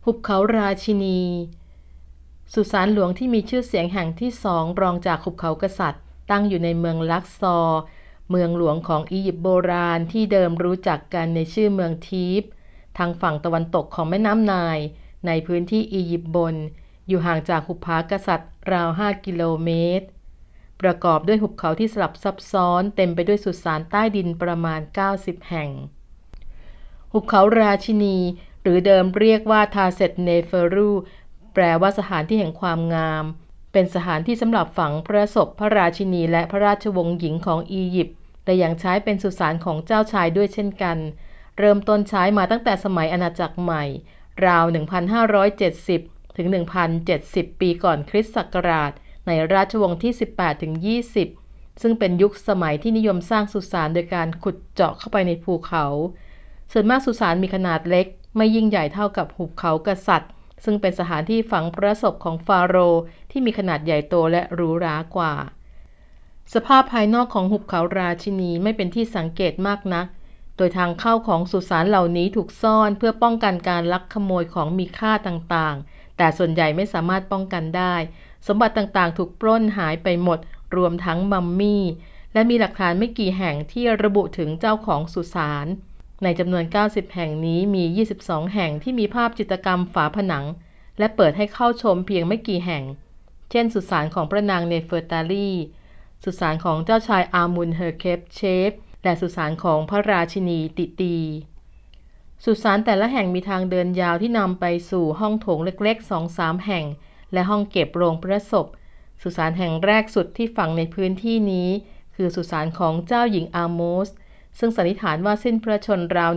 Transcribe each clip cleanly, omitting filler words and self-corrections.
หุบเขาราชินีสุสานหลวงที่มีชื่อเสียงแห่งที่สองรองจากหุบเขากษัตริย์ตั้งอยู่ในเมืองลักซอร์เมืองหลวงของอียิปต์โบราณที่เดิมรู้จักกันในชื่อเมืองทีฟทางฝั่งตะวันตกของแม่น้ำไนล์ในพื้นที่อียิปต์บนอยู่ห่างจากหุบผากษัตริย์ราว5 กิโลเมตรประกอบด้วยหุบเขาที่สลับซับซ้อนเต็มไปด้วยสุสานใต้ดินประมาณ90แห่งหุบเขาราชินีหรือเดิมเรียกว่าทาเซตเนเฟรูแปลว่าสถานที่แห่งความงามเป็นสถานที่สำหรับฝังพระศพพระราชินีและพระราชวงศ์หญิงของอียิปต์และยังใช้เป็นสุสานของเจ้าชายด้วยเช่นกันเริ่มต้นใช้มาตั้งแต่สมัยอาณาจักรใหม่ราว 1,570 ถึง 1,070 ปีก่อนคริสต์ศักราชในราชวงศ์ที่ 18 ถึง 20 ซึ่งเป็นยุคสมัยที่นิยมสร้างสุสานโดยการขุดเจาะเข้าไปในภูเขาส่วนมากสุสานมีขนาดเล็กไม่ยิ่งใหญ่เท่ากับหุบเขากษัตริย์ซึ่งเป็นสถานที่ฝังพระศพของฟาโรห์ที่มีขนาดใหญ่โตและหรูหรากว่าสภาพภายนอกของหุบเขาราชินีไม่เป็นที่สังเกตมากนักโดยทางเข้าของสุสานเหล่านี้ถูกซ่อนเพื่อป้องกันการลักขโมยของมีค่าต่างๆแต่ส่วนใหญ่ไม่สามารถป้องกันได้สมบัติต่างๆถูกปล้นหายไปหมดรวมทั้งมัมมี่และมีหลักฐานไม่กี่แห่งที่ระบุถึงเจ้าของสุสานในจำนวน90แห่งนี้มี22แห่งที่มีภาพจิตรกรรมฝาผนังและเปิดให้เข้าชมเพียงไม่กี่แห่งเช่นสุสานของพระนางเนเฟอร์ตารีสุสานของเจ้าชายอามุนเฮอร์เคปเชฟและสุสานของพระราชินีติตีสุสานแต่ละแห่งมีทางเดินยาวที่นำไปสู่ห้องโถงเล็กๆ 2-3 แห่งและห้องเก็บโลงพระศพสุสานแห่งแรกสุดที่ฝังในพื้นที่นี้คือสุสานของเจ้าหญิงอาโมสซึ่งสันนิษฐานว่าสิ้นพระชนม์ราว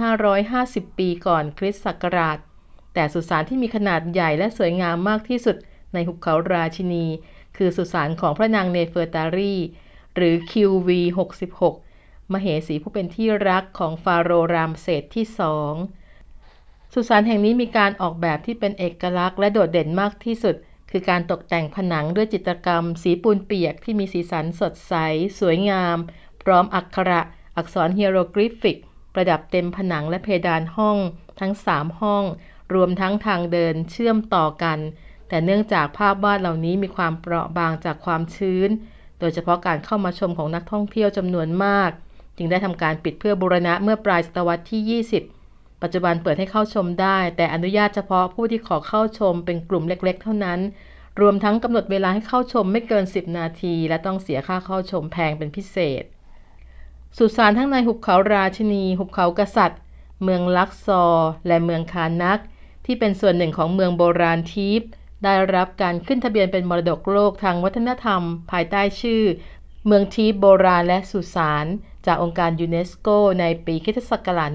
1,550 ปีก่อนคริสต์ศักราชแต่สุสานที่มีขนาดใหญ่และสวยงามมากที่สุดในหุบเขาราชินีคือสุสานของพระนางเนเฟอร์ตารีหรือ QV66 มเหสีผู้เป็นที่รักของฟาโรห์รามเสสที่2สุสานแห่งนี้มีการออกแบบที่เป็นเอกลักษณ์และโดดเด่นมากที่สุดคือการตกแต่งผนังด้วยจิตรกรรมสีปูนเปียกที่มีสีสันสดใสสวยงามพร้อมอักขระอักษรเฮียโรกริฟิกประดับเต็มผนังและเพดานห้องทั้ง3ห้องรวมทั้งทางเดินเชื่อมต่อกันแต่เนื่องจากภาพวาดเหล่านี้มีความเปราะบางจากความชื้นโดยเฉพาะการเข้ามาชมของนักท่องเที่ยวจำนวนมากจึงได้ทำการปิดเพื่อบูรณะเมื่อปลายศตวรรษที่20ปัจจุบันเปิดให้เข้าชมได้แต่อนุญาตเฉพาะผู้ที่ขอเข้าชมเป็นกลุ่มเล็กๆเท่านั้นรวมทั้งกำหนดเวลาให้เข้าชมไม่เกิน10 นาทีและต้องเสียค่าเข้าชมแพงเป็นพิเศษสุสานทั้งในหุบเขาราชินีหุบเขากษัตริย์เมืองลักซอร์และเมืองคานักที่เป็นส่วนหนึ่งของเมืองโบราณทีฟได้รับการขึ้นทะเบียนเป็นมรดกโลกทางวัฒนธรรมภายใต้ชื่อเมืองทีฟโบราณและสุสานจากองค์การยูเนสโกในปีค.ศ.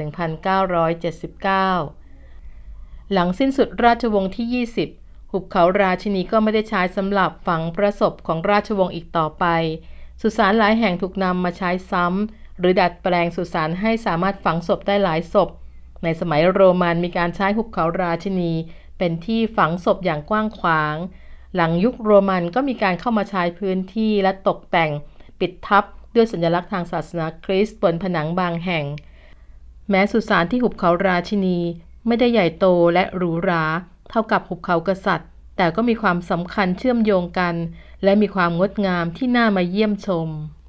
1979หลังสิ้นสุดราชวงศ์ที่20หุบเขาราชินีก็ไม่ได้ใช้สำหรับฝังพระศพของราชวงศ์อีกต่อไปสุสานหลายแห่งถูกนำมาใช้ซ้ำหรือดัดแปลงสุสานให้สามารถฝังศพได้หลายศพในสมัยโรมันมีการใช้หุบเขาราชินีเป็นที่ฝังศพอย่างกว้างขวางหลังยุคโรมันก็มีการเข้ามาใช้พื้นที่และตกแต่งปิดทับด้วยสัญลักษณ์ทางศาสนาคริสต์บนผนังบางแห่งแม้สุสานที่หุบเขาราชินีไม่ได้ใหญ่โตและหรูหราเท่ากับหุบเขากษัตริย์แต่ก็มีความสำคัญเชื่อมโยงกันและมีความงดงามที่น่ามาเยี่ยมชม